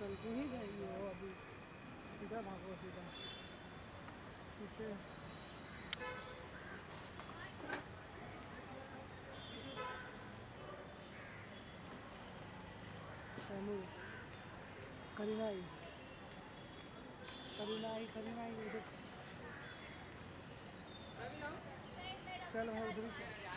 चलती ही जाएगी वो अभी। सीधा भागो सीधा पीछे। तैमूर करीनाई करीनाई करीनाई उधर चल भाई उधर